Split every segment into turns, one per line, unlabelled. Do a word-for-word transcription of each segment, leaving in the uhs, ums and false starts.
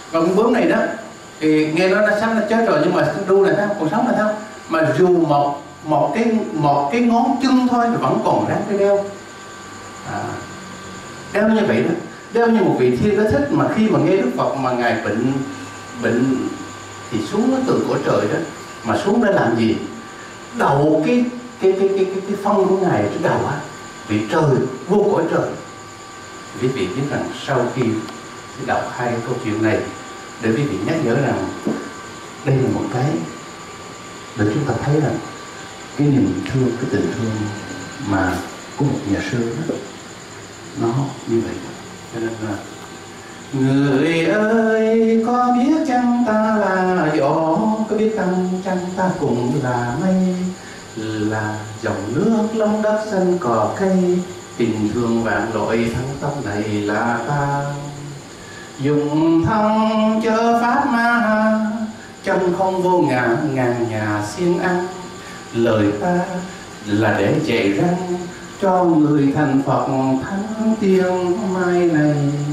Và con bướm này đó thì nghe nói nó sắp nó chết rồi, nhưng mà đu này sao còn sống là sao, mà dù một một cái một cái ngón chân thôi thì vẫn còn ráng phải đeo. À, đeo như vậy đó, đeo như một vị thiên đế thích. Mà khi mà nghe Đức Phật mà ngài bệnh bệnh thì xuống nó từ cõi trời đó, mà xuống để làm gì? Đầu cái cái cái cái cái, cái phân của ngài trên đầu á, vị trời vô cõi trời. Quý vị biết rằng sau khi đọc hai câu chuyện này để quý vị nhắc nhở rằng đây là một cái để chúng ta thấy rằng cái niềm thương, cái tình thương mà của một nhà sư đó, nó như vậy. Cho nên là người ơi, có biết chăng ta là gió, có biết chăng chăng ta cùng là mây, là dòng nước lông đất xanh cỏ cây, tình thương vạn loại thăng tâm này là ta. Dùng thân chớ pháp ma, chân không vô ngã ngàn nhà siêng ăn, lời ta là để chạy răng cho người thành Phật thánh tiên mai này.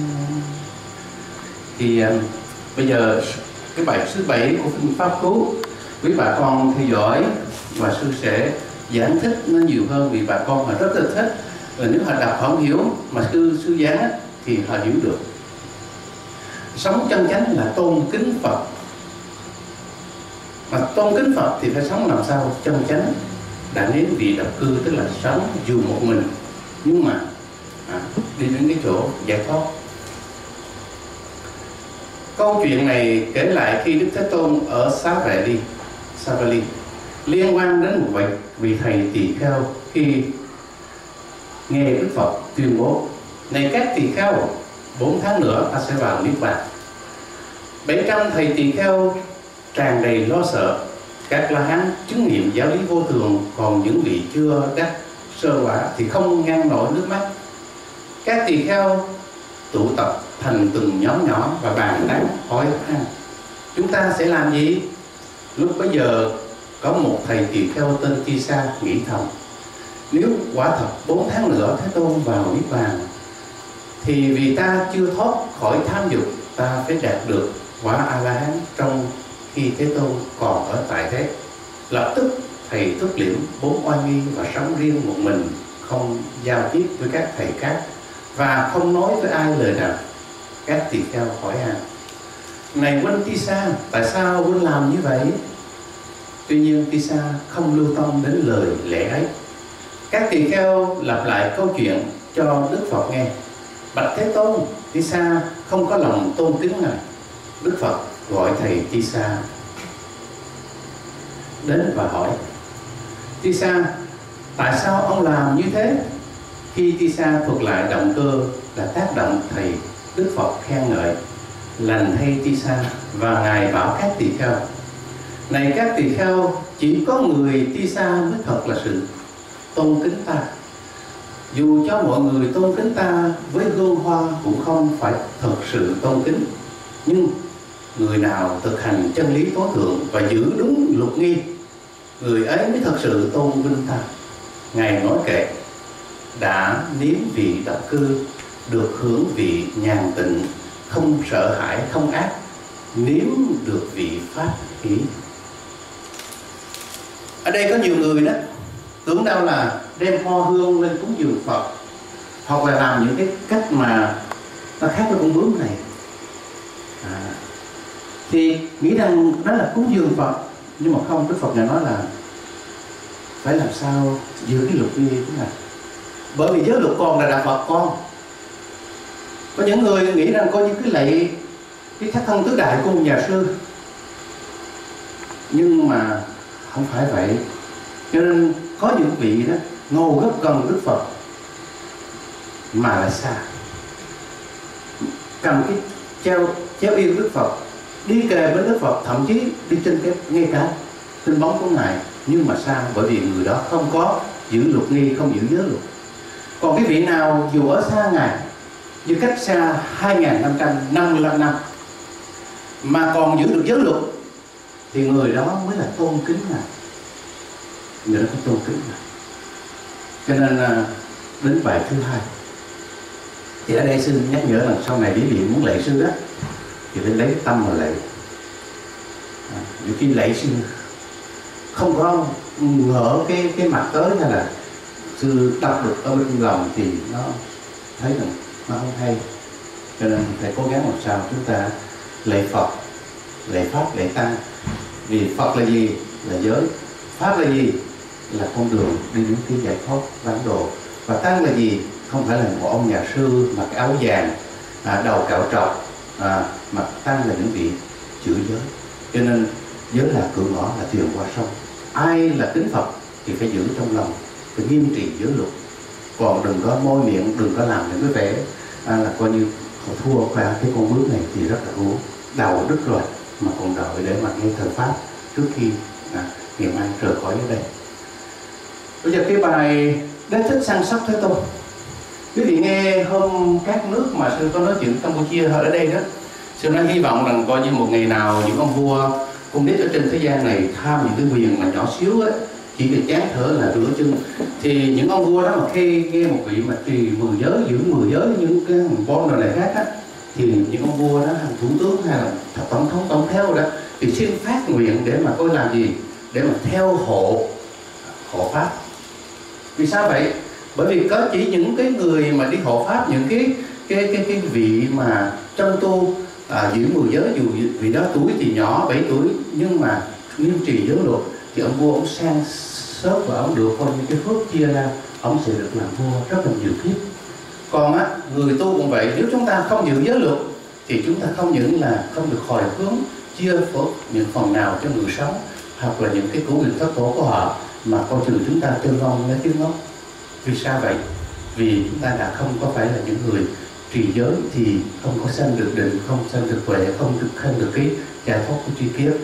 Thì uh, bây giờ cái bài số bảy của Kinh Pháp Cú, quý bà con theo dõi và sư sẽ giảng thích nó nhiều hơn, vì bà con mà rất là thích. Và nếu họ đọc không hiểu mà sư sư giảng thì họ hiểu được. Sống chân chánh là tôn kính Phật, mà tôn kính Phật thì phải sống làm sao chân chánh. Đã đến vị độc cư, tức là sống dù một mình nhưng mà à, đi đến cái chỗ giải thoát. Câu chuyện này kể lại khi Đức Thế Tôn ở Savatthi, Savatthi liên quan đến một vị, vị thầy tỳ kheo. Khi nghe Đức Phật tuyên bố: này các tỳ kheo, bốn tháng nữa ta sẽ vào niết bàn. Bảy trăm thầy tỳ kheo tràn đầy lo sợ. Các la hán chứng nghiệm giáo lý vô thường, còn những vị chưa đắc sơ quả thì không ngăn nổi nước mắt. Các tỳ kheo tụ tập thành từng nhóm nhỏ và bàn tán hỏi han: chúng ta sẽ làm gì? Lúc bấy giờ có một thầy tỳ kheo tên Tisa nghĩ thầm: nếu quả thật bốn tháng nữa Thế Tôn vào niết bàn thì vì ta chưa thoát khỏi tham dục, ta phải đạt được quả A La Hán trong khi Thế Tôn còn ở tại thế. Lập tức thầy thức liễm bốn oai nghi và sống riêng một mình, không giao tiếp với các thầy khác và không nói với ai lời nào. Các tỳ kheo hỏi han: này huynh Tisa, tại sao huynh làm như vậy? Tuy nhiên Tisa không lưu tâm đến lời lẽ ấy. Các tỳ kheo lặp lại câu chuyện cho Đức Phật nghe. Bạch Thế Tôn, Tisa không có lòng tôn kính ngài. Đức Phật gọi thầy Tisa đến và hỏi: Tisa, tại sao ông làm như thế? Khi Tisa thuật lại động cơ là tác động, thầy Đức Phật khen ngợi: lành thay Tisa, và ngài bảo các tỳ kheo: này các tỳ kheo, chỉ có người Tisa mới thật là sự tôn kính ta. Dù cho mọi người tôn kính ta với hương hoa cũng không phải thật sự tôn kính. Nhưng người nào thực hành chân lý tối thượng và giữ đúng luật nghi, người ấy mới thật sự tôn vinh ta. Ngài nói kệ: đã nếm vị độc cư, được hưởng vị nhàn tịnh, không sợ hãi, không ác, nếm được vị pháp ý. Ở đây có nhiều người đó tưởng đâu là đem hoa hương lên cúng dường Phật, hoặc là làm những cái cách mà nó khác với con bướm này, à, thì nghĩ rằng đó là cúng dường Phật. Nhưng mà không, Đức Phật ngài nói là phải làm sao giữ cái luật nghi thế này. Bởi vì giới luật con là đạo Phật con. Có những người nghĩ rằng coi như cái lạy cái thất thân tứ đại của một nhà sư, nhưng mà không phải vậy. Cho nên có những vị đó ngồi rất gần Đức Phật mà lại xa, cầm cái treo treo yêu Đức Phật, đi kề với Đức Phật, thậm chí đi trên cái ngay cả trên bóng của ngài, nhưng mà xa, bởi vì người đó không có giữ luật nghi, không giữ giới luật. Còn cái vị nào dù ở xa ngài, như cách xa hai nghìn năm trăm năm mươi lăm năm mà còn giữ được giới luật, thì người đó mới là tôn kính ngài, người đó có tôn kính ngài. Cho nên đến bài thứ hai thì ở đây xin nhắc nhở là sau này quý vị muốn lạy sư đó thì phải lấy tâm mà lạy. À, nhiều khi lạy sư không có ngỡ cái cái mặt tới, hay là sư đọc được ở bên lòng thì nó thấy rằng nó không hay. Cho nên phải cố gắng làm sao chúng ta lạy Phật, lạy Pháp, lạy Tăng. Vì Phật là gì? Là giới. Pháp là gì? Là con đường đi đến cái giải thoát vãng độ. Và Tăng là gì? Không phải là một ông nhà sư mặc áo vàng, à, đầu cạo trọc, à, mà Tăng là những vị chữ giới. Cho nên giới là cửa ngõ, là thuyền qua sông. Ai là kính Phật thì phải giữ trong lòng, phải nghiêm trì giới luật. Còn đừng có môi miệng, đừng có làm những cái vẻ à, là coi như họ thua qua cái con bước này thì rất là uổng. Đầu đứt rồi mà còn đợi để mà nghe thờ Pháp trước khi à, ngày mai rời khỏi ở đây. Bây giờ cái bài Đế Thích săn sóc Thế Tôn, quý vị nghe hôm các nước mà sư có nói chuyện Campuchia ở đây đó, sư nói hy vọng rằng coi như một ngày nào những ông vua cung đế ở trên thế gian này tham những cái quyền mà nhỏ xíu ấy, chỉ việc chán thở là rửa chân, thì những ông vua đó mà khi nghe một vị mà trì mười giới, giữ mười giới những cái bon đồ này khác á, thì những ông vua đó, hàng thủ tướng hay là tổng thống tổng theo đó, thì xin phát nguyện để mà coi làm gì, để mà theo hộ hộ pháp. Vì sao vậy? Bởi vì có chỉ những cái người mà đi hộ pháp, những cái cái cái cái vị mà trong tu à, giữ mười giới, dù vị đó tuổi thì nhỏ bảy tuổi nhưng mà nghiêm trì giới luật, thì ông vua ông sang sớt và ông được coi như cái phước chia ra, ông sẽ được làm vua rất là nhiều kiếp. Còn á, người tu cũng vậy, nếu chúng ta không giữ giới luật thì chúng ta không những là không được hồi hướng chia phước những phần nào cho người sống, hoặc là những cái củ nghiệp thất tổ của họ, mà coi chừng chúng ta tiêu vong lấy tiếng ngốc. Vì sao vậy? Vì chúng ta đã không có phải là những người trì giới thì không có sanh được định, không sanh được tuệ, không được sanh được cái giải thoát của tri kiếp.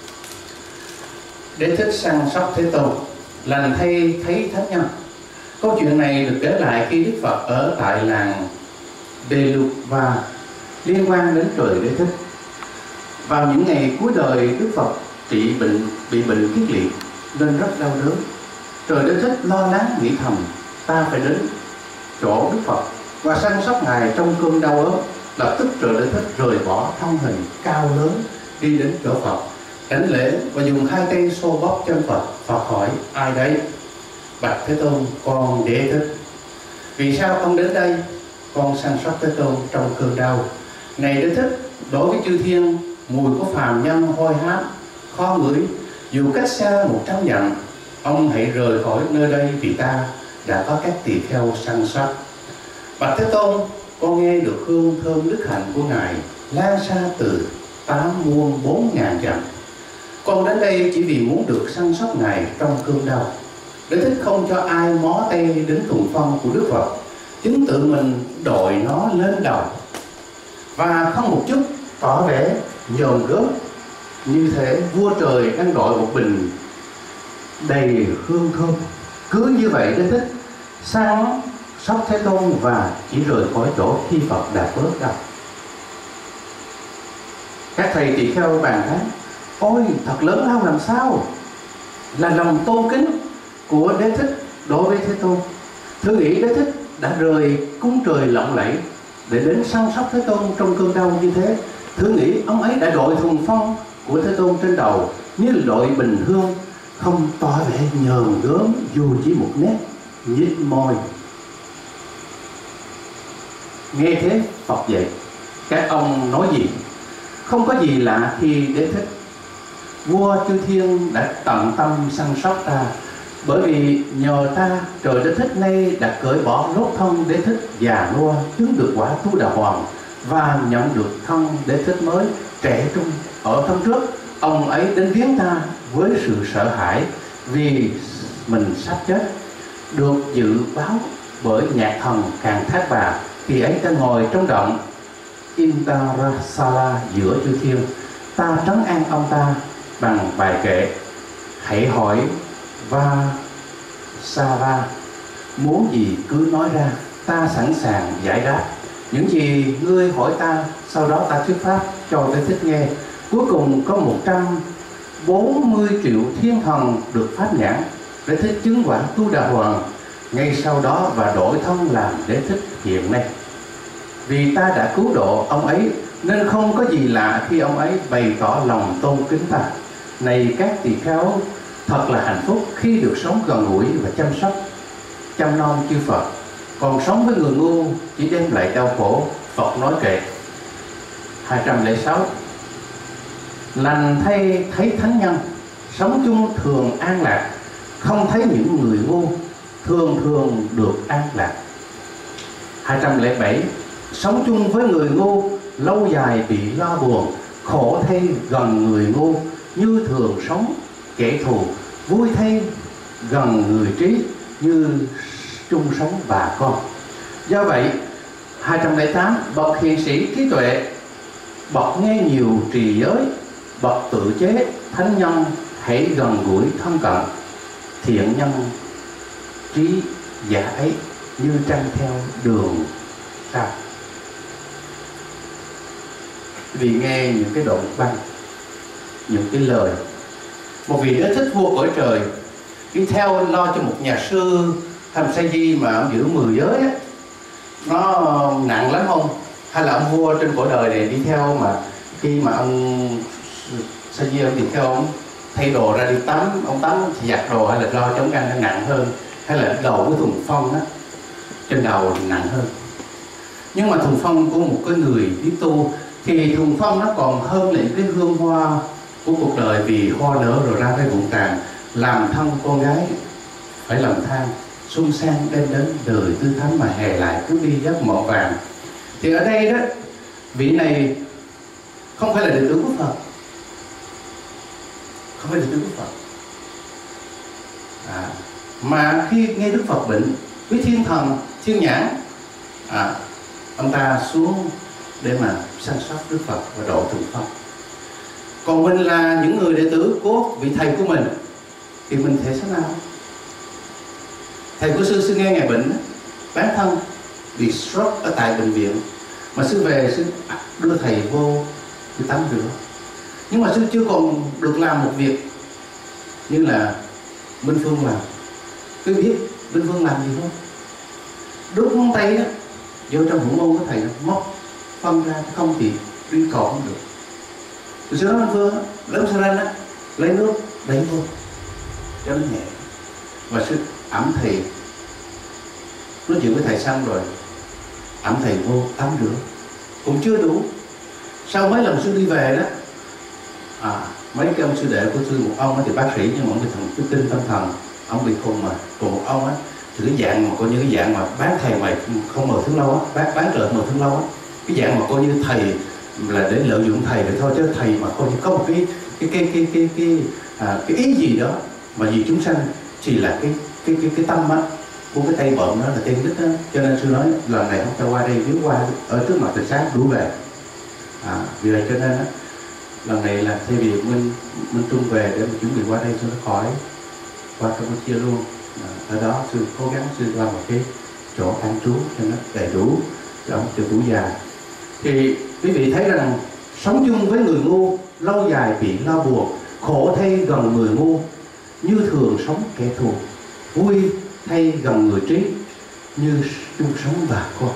Đế Thích săn sóc Thế Tôn, lành thay thấy thánh nhân. Câu chuyện này được kể lại khi Đức Phật ở tại làng Beluva, liên quan đến trời Đế Thích. Vào những ngày cuối đời, Đức Phật trị bệnh bị bệnh kiết liệt nên rất đau đớn. Trời Đế Thích lo lắng nghĩ thầm, ta phải đến chỗ Đức Phật và săn sóc ngài trong cơn đau ốm. Lập tức Trời Đế Thích rời bỏ thân hình cao lớn, đi đến chỗ Phật, đảnh lễ và dùng hai tay xô bóp chân Phật. Phật hỏi: ai đấy? Bạch Thế Tôn, con Đế Thích. Vì sao ông đến đây? Con săn sóc Thế Tôn trong cơn đau. Này Đế Thích, đối với chư thiên, mùi của phàm nhân hôi hám, khó ngửi, dù cách xa một trăm dặm. Ông hãy rời khỏi nơi đây, vì ta đã có các tỳ kheo săn sóc. Bạch Thế Tôn, con nghe được hương thơm đức hạnh của ngài lan xa từ tám muôn bốn ngàn dặm. Con đến đây chỉ vì muốn được săn sóc ngài trong cơn đau. Đế Thích không cho ai mó tay đến thùng phân của Đức Phật, chính tự mình đội nó lên đầu và không một chút tỏ vẻ nhòm gớm. Như thế vua trời đang đội một bình đầy hương thơm. Cứ như vậy Đế Thích săn sóc Thế Tôn và chỉ rời khỏi chỗ khi Phật đã bớt đầu. Các thầy tỳ kheo bàn tán: ôi thật lớn lao làm sao, là lòng tôn kính của Đế Thích đối với Thế Tôn. Thử nghĩ Đế Thích đã rời cung trời lộng lẫy để đến săn sóc Thế Tôn trong cơn đau như thế. Thử nghĩ ông ấy đã đội thùng phong của Thế Tôn trên đầu như là đội bình hương, không tỏ vẻ nhờn gớm dù chỉ một nét nhếch môi. Nghe thế Phật dạy: các ông nói gì? Không có gì lạ khi Đế Thích. Vua chư thiên đã tận tâm săn sóc ta, bởi vì nhờ ta Trời Đế Thích nay đã cởi bỏ rốt thân Đế Thích già nua, chứng được quả Tu Đà Hoàng và nhận được thân Đế Thích mới trẻ trung. Ở thân trước, ông ấy đến viếng ta với sự sợ hãi vì mình sắp chết, được dự báo bởi nhạc thần Càng Thác Bà. Khi ấy ta ngồi trong động Indarasala giữa chư thiên. Ta trấn an ông ta bằng bài kệ: hãy hỏi và Sara, muốn gì cứ nói ra, ta sẵn sàng giải đáp. Những gì ngươi hỏi ta, sau đó ta thuyết pháp cho Đế Thích nghe. Cuối cùng có một trăm bốn mươi triệu thiên thần được phát nhãn. Đế Thích chứng quả Tu Đà Hoàng ngay sau đó và đổi thân làm Đế Thích hiện nay. Vì ta đã cứu độ ông ấy Nên không có gì lạ khi ông ấy bày tỏ lòng tôn kính ta. Này các tỳ kheo, thật là hạnh phúc khi được sống gần gũi và chăm sóc, chăm nom chư Phật. Còn sống với người ngu chỉ đem lại đau khổ. Phật nói kệ hai trăm lẻ sáu. Lành thay thấy thánh nhân, sống chung thường an lạc. Không thấy những người ngu, thường thường được an lạc. Hai trăm lẻ bảy. Sống chung với người ngu, lâu dài bị lo buồn. Khổ thay gần người ngu, như thường sống kẻ thù. Vui thay gần người trí, như chung sống bà con. Do vậy, hai trăm lẻ tám. Bậc hiền sĩ trí tuệ, bậc nghe nhiều trì giới, bậc tự chế thánh nhân, hãy gần gũi thân cận. Thiện nhân trí giả ấy, như trăng theo đường sao. Vì nghe những cái đoạn văn, những cái lời một vị đế thích vua cõi trời đi theo lo cho một nhà sư thành sa di mà ông giữ mười giới á, nó nặng lắm không? Hay là ông vua trên cõi đời này đi theo mà khi mà ông sa di ông đi theo ông thay đồ ra đi tắm, ông tắm giặt đồ hay là lo chống ăn nó nặng hơn, hay là đầu cái thùng phong á trên đầu nặng hơn. Nhưng mà thùng phong của một cái người biết tu thì thùng phong nó còn hơn lại cái hương hoa của cuộc đời, vì hoa nở rồi ra cái vụn tàn, làm thân con gái phải lầm than, xuân sang đem đến đời tươi thắm mà hè lại cứ đi giấc mộng vàng. Thì ở đây đó, vị này không phải là đệ tử của Phật, không phải đệ tử của Phật, à, mà khi nghe Đức Phật bệnh với thiên thần thiên nhãn, à, ông ta xuống để mà săn sóc Đức Phật và độ thượng Phật. Còn mình là những người đệ tử của vị thầy của mình thì mình thể thế nào? Thầy của sư sư nghe ngài bệnh, bán thân bị stroke ở tại bệnh viện, mà sư về sư đưa thầy vô sư tắm rửa. Nhưng mà sư chưa còn được làm một việc như là Minh Phương làm. Cứ biết Minh Phương làm gì không? Đốt ngón tay đó vô trong hữu môn của thầy, móc phân ra, không thì đi cọ không được. Rồi sau đó Minh Phương lấy saran á, lấy nước đánh vô cho nó nhẹ, và sư ẩm thầy nói chuyện với thầy xong rồi ẩm thầy vô tắm rửa cũng chưa đủ. Sau mấy lần sư đi về đó, à, mấy cái ông sư đệ của sư, một ông thì bác sĩ nhưng mà ông bị thần cái tinh tâm thần, ông bị khùng mà, còn một ông á thì cái dạng mà coi như cái dạng mà bán thầy mà không mở thương lâu á, bán bán trợ mở thương lâu á, cái dạng mà coi như thầy là để lợi dụng thầy vậy thôi, chứ thầy mà coi như có một cái cái cái cái cái cái, à, cái ý gì đó mà vì chúng sanh thì là cái cái cái cái tâm á của cái tay bợm đó là tay đích đó. Cho nên sư nói lần này không cho qua đây, nếu qua ở trước mặt từ sáng đủ về, à, vì vậy cho nên á lần này là thay vì Minh Minh Trung về để mình chuẩn bị qua đây cho nó khỏi qua Campuchia luôn, à, ở đó sư cố gắng sư làm một cái chỗ ăn trú cho nó đầy đủ cho ông cho tuổi già. Thì quý vị thấy rằng sống chung với người ngu, lâu dài bị lo buồn, khổ thay gần người ngu, như thường sống kẻ thù, vui thay gần người trí, như chung sống bà con.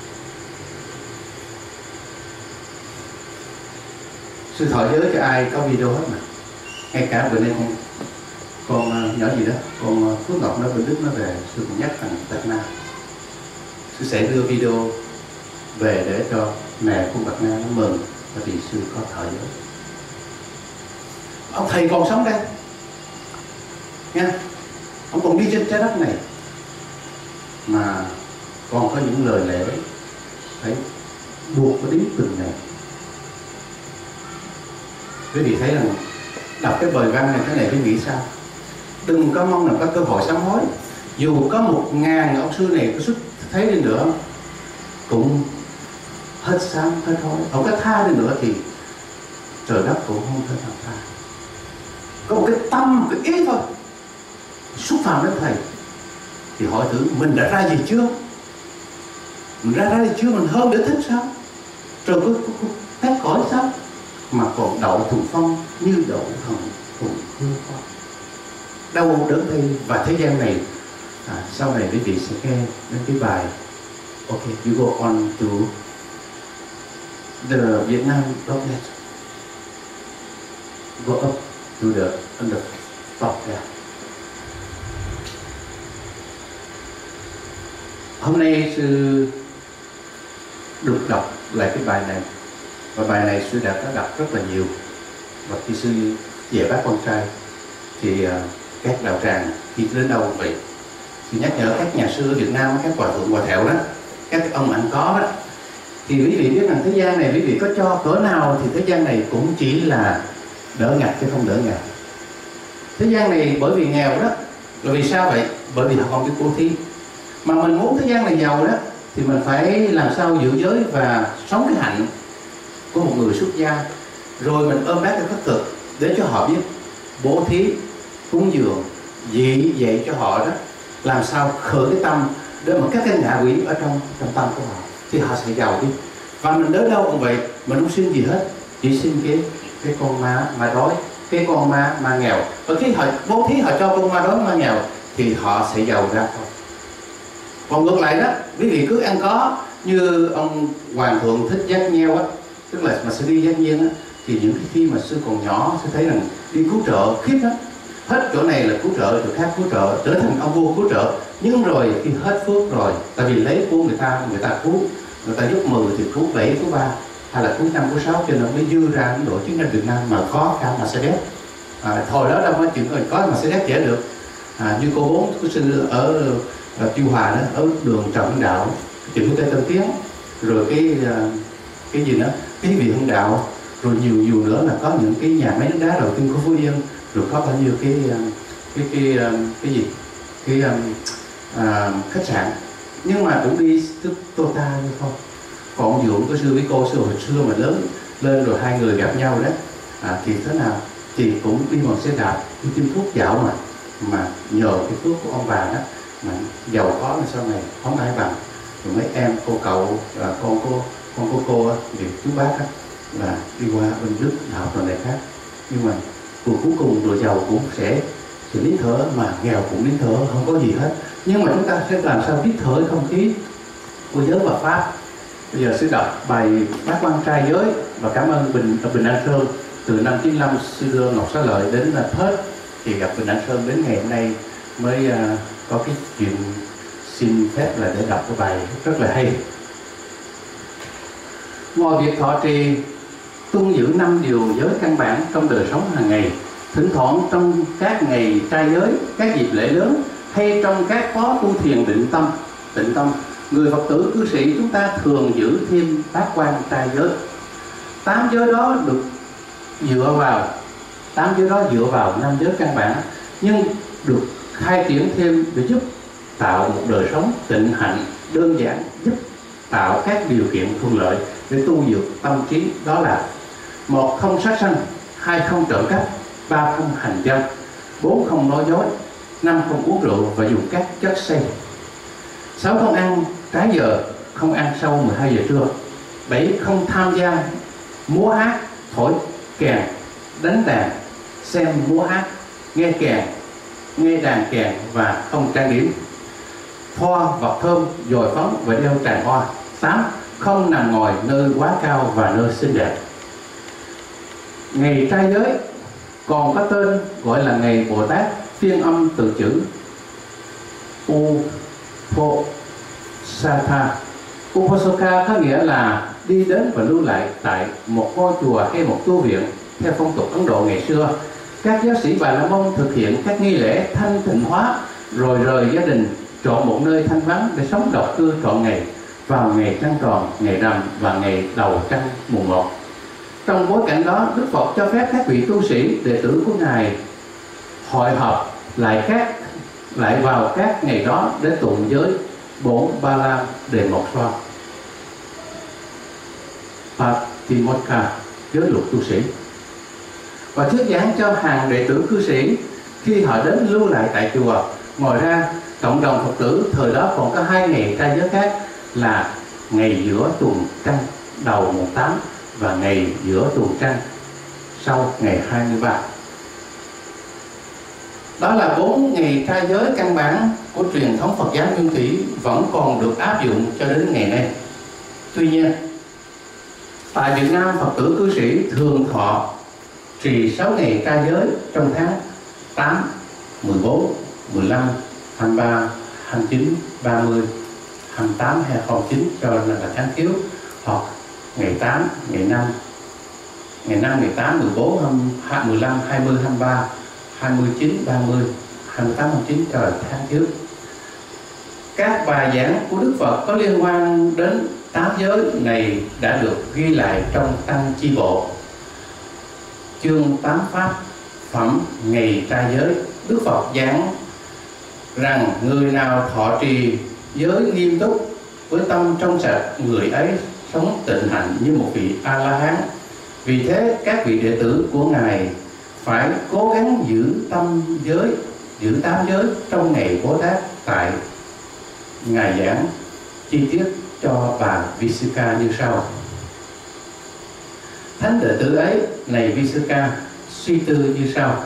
Sư thọ giới cho ai có video hết mà, ngay cả bữa nay con con nhỏ gì đó, con Phước Ngọc nó bên Đức nó về, sư cũng nhắc thằng Bạch Na, sư sẽ đưa video về để cho mẹ của Bạch Na nó mừng, bởi vì sư có thọ giới. Ông thầy còn sống đây nha, ông còn đi trên trái đất này mà còn có những lời lẽ phải buộc phải đến từng này. Quý vị thấy rằng đọc cái bài văn này thế này quý vị nghĩ sao? Đừng có mong là có cơ hội sám hối. Dù có một ngàn ông sư này có xuất thấy đi nữa cũng hết sám hết hối. Không có tha đi nữa thì trời đất cũng không thể nào tha. Có một cái tâm, một cái ý thôi xúc phạm đến thầy thì hỏi thử mình đã ra gì chưa? Mình ra ra gì chưa? Mình hơn để thích sao? Rồi có, có, có phép cõi sao? Mà còn đậu thùng phong như đậu thần thùng hương hoa. Đau đớn đây và thế gian này, à, sau này quý vị sẽ nghe đến cái bài OK, you go on to the Vietnam rocket go up to the on the top there. Hôm nay sư được đọc lại cái bài này, và bài này sư đã có đọc rất là nhiều. Và khi sư về bác con trai thì uh, các đạo tràng khi đến đâu cũng vậy, sư nhắc nhở các nhà sư ở Việt Nam, các hòa thượng hòa thẹo đó, các ông ăn có đó, thì quý vị biết rằng thế gian này quý vị có cho cỡ nào thì thế gian này cũng chỉ là đỡ ngặt chứ không đỡ nghèo. Thế gian này bởi vì nghèo đó, là vì sao vậy? Bởi vì họ không biết bố thí. Mà mình muốn thế gian này giàu đó thì mình phải làm sao giữ giới và sống cái hạnh của một người xuất gia, rồi mình ôm bác cái khất thực để cho họ biết bố thí, cúng dường, dị dạy cho họ đó, làm sao khởi cái tâm để mà các cái ngạ quỷ ở trong trong tâm của họ thì họ sẽ giàu đi. Và mình đến đâu cũng vậy, mình không xin gì hết, chỉ xin cái cái con ma ma đói, cái con ma ma nghèo. Và khi họ bố thí, họ cho con ma đói ma nghèo thì họ sẽ giàu ra thôi. Còn ngược lại đó, quý vị cứ ăn có như ông Hoàng thượng Thích Giác Nheo á, tức là mà sư đi giác nhiên á, thì những cái khi mà sư còn nhỏ sư thấy rằng đi cứu trợ khiếp lắm, hết chỗ này là cứu trợ, chỗ khác cứu trợ, trở thành ông vua cứu trợ. Nhưng rồi khi hết phước rồi, tại vì lấy của người ta, người ta cứu, người ta giúp mười thì cứu bảy, cứu ba, hay là cứu năm, cứu sáu, cho nên mới dư ra Ấn Độ chiến tranh Việt Nam mà có cả Mercedes. À, thôi đó đâu có chuyện rồi có Mercedes dễ được. À, như cô bốn của sư ở ở Chiêu Hòa đó, ở đường Trần Hưng Đạo, trường quốc tế Tân Tiến, rồi cái cái gì nữa, cái viện Hưng Đạo, rồi nhiều nhiều nữa là có những cái nhà máy nước đá đầu tiên của Phú Yên, rồi có bao nhiêu cái cái cái cái, cái gì cái à, khách sạn, nhưng mà cũng đi Tota như không. Còn dưỡng của sư với cô sư hồi xưa mà lớn lên rồi hai người gặp nhau đó, à, thì thế nào thì cũng đi bằng xe đạp đi tiêm thuốc dạo mà mà nhờ cái phước của ông bà đó mà giàu có là sau này không ai bằng. Rồi mấy em cô cậu là con cô con cô cô thì chú bác đó, là đi qua bên Đức học rồi này khác, nhưng mà cuối cùng rồi giàu cũng sẽ sẽ nín thở, mà nghèo cũng nín thở, không có gì hết. Nhưng mà chúng ta sẽ làm sao hít thở không khí của giới và pháp. Bây giờ sẽ đọc bài Bát Quan Trai Giới và cảm ơn Bình Bình An Sơn. Từ năm chín mươi lăm sư đưa Ngọc Xá Lợi đến Perth thì gặp Bình An Sơn, đến ngày hôm nay mới uh, có cái chuyện xin phép là để đọc cái bài rất là hay. Ngoài việc thọ trì tuân giữ năm điều giới căn bản trong đời sống hàng ngày, thỉnh thoảng trong các ngày trai giới, các dịp lễ lớn hay trong các khóa tu thiền định tâm, tịnh tâm, người Phật tử cư sĩ chúng ta thường giữ thêm bát quan trai giới. Tám giới đó được dựa vào tám giới đó dựa vào năm giới căn bản, nhưng được khai triển thêm để giúp tạo một đời sống tịnh hạnh đơn giản, giúp tạo các điều kiện thuận lợi để tu dưỡng tâm trí. Đó là: một, không sát sanh; hai, không trộm cắp; ba, không hành dâm; bốn, không nói dối; năm, không uống rượu và dùng các chất say; sáu, không ăn trái giờ, không ăn sau mười hai giờ trưa; bảy, không tham gia múa hát, thổi kèn, đánh đàn, xem múa hát, nghe kèn, nghe đàn kèn và không trang điểm, thoa vật thơm, dồi phấn và đeo tràng hoa. Tám, không nằm ngồi nơi quá cao và nơi xinh đẹp. Ngày trai giới còn có tên gọi là ngày Bồ Tát, phiên âm từ chữ Uposatha. Uposatha có nghĩa là đi đến và lưu lại tại một ngôi chùa hay một tu viện. Theo phong tục Ấn Độ ngày xưa, các giáo sĩ Bà La Môn thực hiện các nghi lễ thanh tịnh hóa, rồi rời gia đình, chọn một nơi thanh vắng để sống độc cư trọn ngày vào ngày trăng tròn, ngày rằm và ngày đầu trăng mùng một. Trong bối cảnh đó, Đức Phật cho phép các vị tu sĩ đệ tử của Ngài hội họp lại các lại vào các ngày đó để tụng giới bổn Ba La Đề Mộc Xoa Patimokkha, giới luật tu sĩ, và thuyết giảng cho hàng đệ tử cư sĩ khi họ đến lưu lại tại chùa. Ngoài ra, cộng đồng Phật tử thời đó còn có hai ngày trai giới khác là ngày giữa tuần trăng đầu mùng tám và ngày giữa tuần trăng sau ngày hai mươi ba. Đó là bốn ngày trai giới căn bản của truyền thống Phật giáo Nguyên Thủy vẫn còn được áp dụng cho đến ngày nay. Tuy nhiên, Tại Việt Nam, Phật tử cư sĩ thường thọ trì sáu ngày trai giới trong tháng tám, mười bốn, mười lăm, hai mươi ba, hai mươi chín, ba mươi, hai mươi tám hay không chín cho nên là tháng thiếu, hoặc ngày tám, ngày năm, ngày năm, ngày tám, mười bốn, mười lăm, hai mươi, hai mươi ba, hai mươi chín, ba mươi, hai mươi tám, hai mươi chín cho là tháng thiếu. Các bài giảng của Đức Phật có liên quan đến tám giới này đã được ghi lại trong Tăng Chi Bộ, chương tám Pháp phẩm ngày trai giới. Đức Phật giảng rằng người nào thọ trì giới nghiêm túc với tâm trong sạch, người ấy sống tịnh hạnh như một vị A La Hán. Vì thế các vị đệ tử của Ngài phải cố gắng giữ tâm giới, giữ tám giới trong ngày Bồ Tát. Tại Ngài giảng chi tiết cho bà Visika như sau: thánh đệ tử ấy, này Visika, suy tư như sau: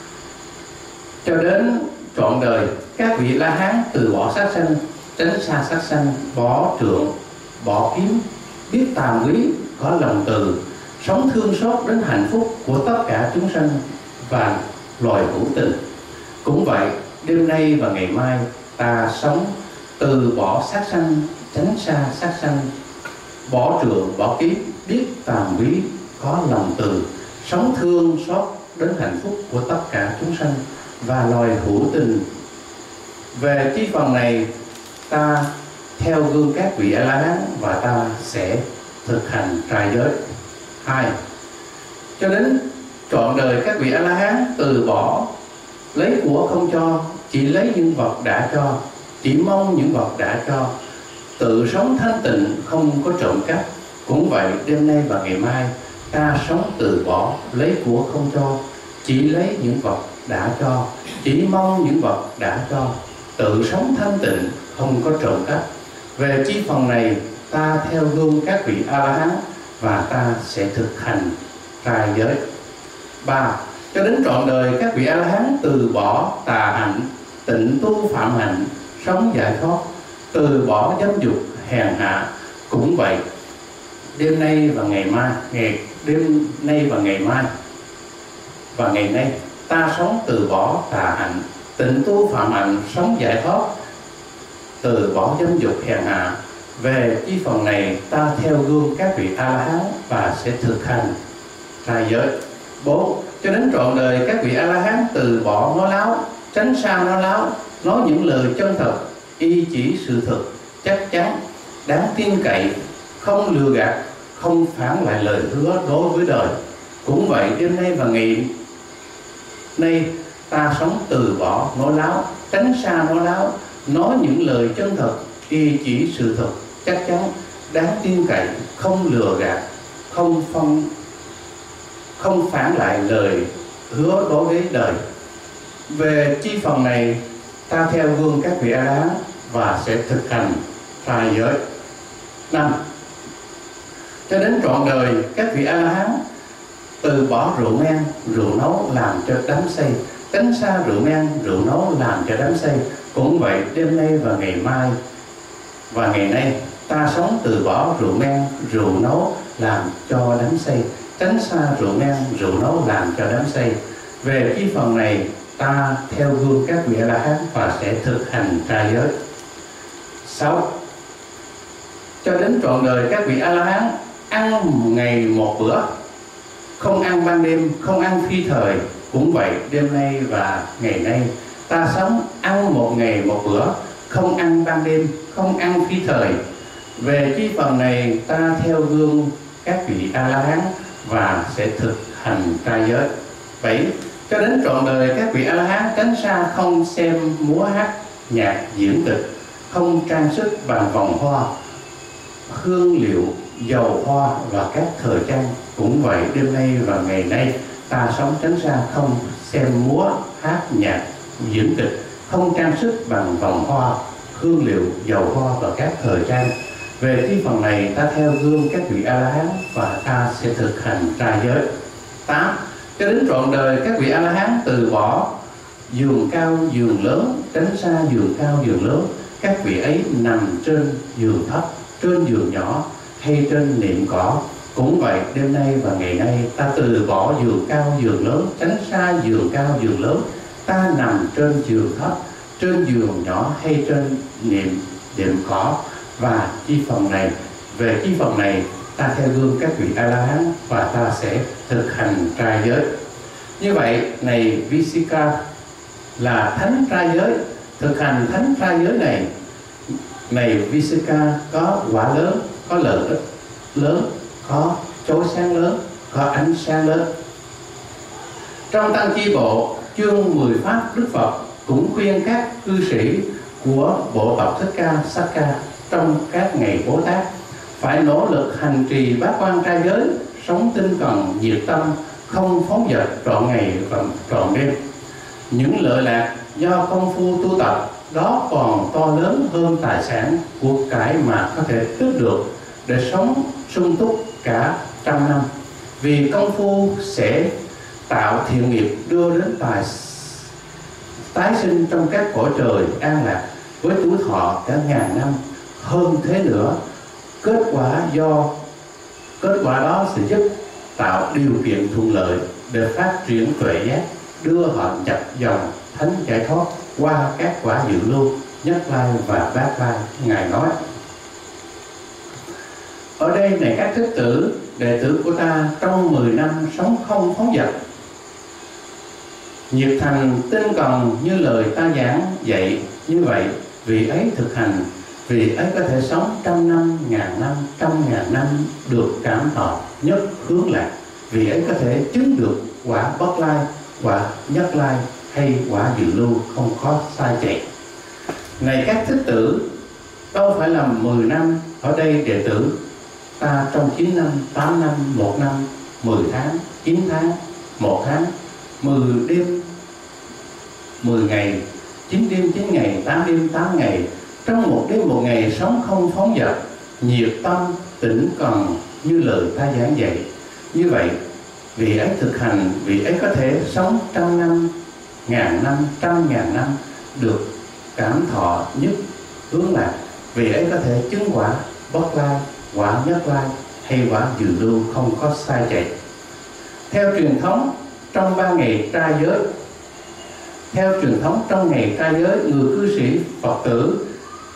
cho đến trọn đời các vị La Hán từ bỏ sát sanh, tránh xa sát sanh, bỏ trượng, bỏ kiếm, biết tàm quý, có lòng từ, sống thương xót đến hạnh phúc của tất cả chúng sanh và loài hữu tình. Cũng vậy, đêm nay và ngày mai ta sống từ bỏ sát sanh, tránh xa sát sanh, bỏ trượng, bỏ kiếm, biết tàm quý, có lòng từ, sống thương xót đến hạnh phúc của tất cả chúng sanh và loài hữu tình. Về chi phần này, ta theo gương các vị A La Hán và ta sẽ thực hành trai giới. Hai, cho đến trọn đời các vị A La Hán từ bỏ lấy của không cho, chỉ lấy những vật đã cho, chỉ mong những vật đã cho, tự sống thanh tịnh, không có trộm cắp. Cũng vậy, đêm nay và ngày mai ta sống từ bỏ lấy của không cho, chỉ lấy những vật đã cho, chỉ mong những vật đã cho, tự sống thanh tịnh, không có trộm cắp. Về chi phần này, ta theo gương các vị A La Hán và ta sẽ thực hành trai giới. Ba, cho đến trọn đời các vị A La Hán từ bỏ tà hạnh, tịnh tu phạm hạnh, sống giải thoát, từ bỏ dâm dục hèn hạ. Cũng vậy, đêm nay và ngày mai, ngày đêm nay và ngày mai và ngày nay ta sống từ bỏ tà hạnh, tịnh tu phạm hạnh, sống giải thoát, từ bỏ dâm dục hèn hạ. Về chi phần này, ta theo gương các vị A La Hán và sẽ thực hành trai giới. Bốn, cho đến trọn đời các vị A La Hán từ bỏ nói láo, tránh xa nói láo, nói những lời chân thật, y chỉ sự thực, chắc chắn, đáng tin cậy, không lừa gạt, không phản lại lời hứa đối với đời. Cũng vậy, đêm nay và ngày nay ta sống từ bỏ nói láo, tránh xa nói láo, nói những lời chân thật, y chỉ sự thật, chắc chắn, đáng tin cậy, không lừa gạt, không phong không phản lại lời hứa đối với đời. Về chi phần này, ta theo gương các vị A La Hán và sẽ thực hành trai giới. Năm, cho đến trọn đời các vị A La Hán từ bỏ rượu men, rượu nấu làm cho đám say, tránh xa rượu men, rượu nấu làm cho đám say. Cũng vậy, đêm nay và ngày mai và ngày nay ta sống từ bỏ rượu men, rượu nấu làm cho đám say, tránh xa rượu men, rượu nấu làm cho đám say. Về chi phần này, ta theo gương các vị A La Hán và sẽ thực hành trai giới. Sáu, cho đến trọn đời các vị A La Hán ăn một ngày một bữa, không ăn ban đêm, không ăn phi thời. Cũng vậy, đêm nay và ngày nay ta sống ăn một ngày một bữa, không ăn ban đêm, không ăn phi thời. Về chi phần này, ta theo gương các vị A La Hán và sẽ thực hành trai giới. Bảy, cho đến trọn đời các vị A La Hán tránh xa không xem múa hát nhạc diễn kịch, không trang sức bằng vòng hoa, hương liệu, dầu hoa và các thời trang. Cũng vậy, đêm nay và ngày nay ta sống tránh xa không xem múa hát nhạc diễn kịch, không trang sức bằng vòng hoa, hương liệu, dầu hoa và các thời trang. Về chi phần này, ta theo gương các vị A La Hán và ta sẽ thực hành trai giới. Tám, cho đến trọn đời các vị A La Hán từ bỏ giường cao giường lớn, tránh xa giường cao giường lớn. Các vị ấy nằm trên giường thấp, trên giường nhỏ hay trên nệm cỏ, Cũng vậy, đêm nay và ngày nay ta từ bỏ giường cao giường lớn, tránh xa giường cao giường lớn. Ta nằm trên giường thấp, trên giường nhỏ hay trên niệm đệm cỏ. Và chi phần này, về chi phần này ta theo gương các vị A-la-hán và ta sẽ thực hành trai giới. Như vậy, này Visika là thánh trai giới, thực hành thánh trai giới này, này Visika có quả lớn, có lợi ích lớn, có chói sáng lớn, có ánh sáng lớn. Trong Tăng Chi Bộ chương mười pháp, Đức Phật cũng khuyên các cư sĩ của bộ tộc Thích Ca Sát Ca trong các ngày Bố Tát phải nỗ lực hành trì bát quan trai giới, sống tinh cần, nhiệt tâm, không phóng dật trọn ngày và trọn đêm. Những lợi lạc do công phu tu tập đó còn to lớn hơn tài sản của cải mà có thể tước được để sống sung túc cả trăm năm. Vì công phu sẽ tạo thiện nghiệp đưa đến tài tái sinh trong các cõi trời an lạc với tuổi thọ cả ngàn năm. Hơn thế nữa, kết quả do kết quả đó sẽ giúp tạo điều kiện thuận lợi để phát triển tuệ giác, đưa họ nhập dòng thánh giải thoát qua các quả dự lưu, nhất lai và bát lai. Ngài nói: ở đây này các thích tử, đệ tử của ta trong mười năm sống không phóng dật, nhiệt thành tinh cần như lời ta giảng dạy. Như vậy, vị ấy thực hành, vị ấy có thể sống trăm năm, ngàn năm, trăm ngàn năm được cảm thọ nhất hướng lạc. Vị ấy có thể chứng được quả bất lai, quả nhất lai hay quả dự lưu, không có sai chạy. Này các thích tử, đâu phải là mười năm. Ở đây đệ tử ta trong chín năm, tám năm, một năm, mười tháng, chín tháng, một tháng, mười đêm, mười ngày, chín đêm, chín ngày, tám đêm, tám ngày, trong một đêm một ngày sống không phóng dật, nhiệt tâm, tĩnh cần như lời ta giảng dạy. Như vậy, vị ấy thực hành, vị ấy có thể sống trăm năm, ngàn năm, trăm ngàn năm được cảm thọ nhất hướng lạc. Vị ấy có thể chứng quả bất lai, quả nhất lai hay quả dự lưu, không có sai chạy. Theo truyền thống trong ba ngày trai giới, theo truyền thống trong ngày trai giới, người cư sĩ Phật tử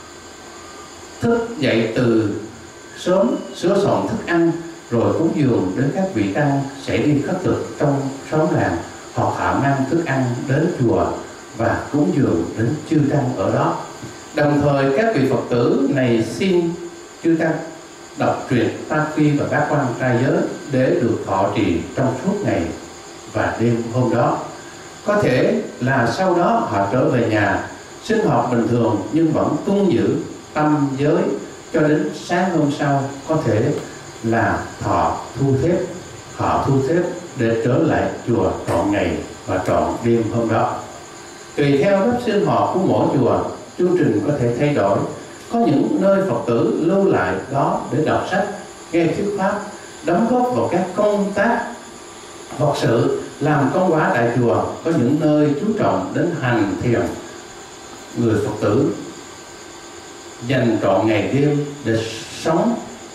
thức dậy từ sớm, sửa soạn thức ăn, rồi cúng dường đến các vị tăng sẽ đi khất thực trong xóm làng, hoặc họ mang thức ăn đến chùa và cúng dường đến chư tăng ở đó. Đồng thời các vị Phật tử này xin chư tăng đọc truyện Ta Quy và bát quan trai giới để được thọ trì trong suốt ngày và đêm hôm đó. Có thể là sau đó họ trở về nhà sinh hoạt bình thường nhưng vẫn tuân giữ tâm giới cho đến sáng hôm sau. Có thể là thọ thu xếp, họ thu xếp để trở lại chùa trọn ngày và trọn đêm hôm đó. Tùy theo lớp sinh hoạt của mỗi chùa, chương trình có thể thay đổi. Có những nơi Phật tử lưu lại đó để đọc sách, nghe thuyết pháp, đóng góp vào các công tác Phật sự, làm công quả tại chùa. Có những nơi chú trọng đến hành thiền. Người Phật tử dành trọn ngày đêm để sống,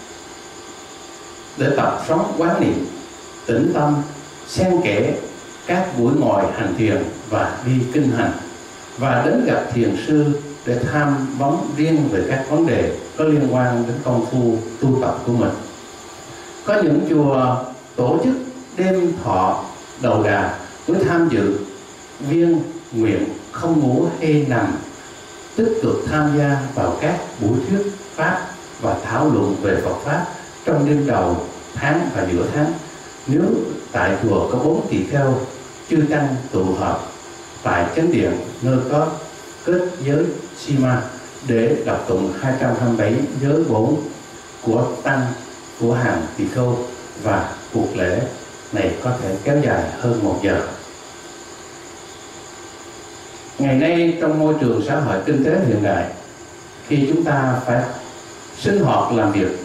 để tập sống quán niệm, tĩnh tâm, xen kẽ các buổi ngồi hành thiền và đi kinh hành, và đến gặp thiền sư để tham vấn riêng về các vấn đề có liên quan đến công phu tu tập của mình. Có những chùa tổ chức đêm thọ đầu đà với tham dự viên nguyện không ngủ hay nằm, tích cực tham gia vào các buổi thuyết pháp và thảo luận về Phật pháp trong đêm đầu tháng và giữa tháng. Nếu tại chùa có bốn tỳ kheo, chư tăng tụ họp tại chánh điện nơi có kết giới Sima để đọc tụng hai trăm hai mươi bảy giới bổn của tăng của hàng tỳ kheo, và cuộc lễ này có thể kéo dài hơn một giờ. Ngày nay trong môi trường xã hội kinh tế hiện đại, khi chúng ta phải sinh hoạt làm việc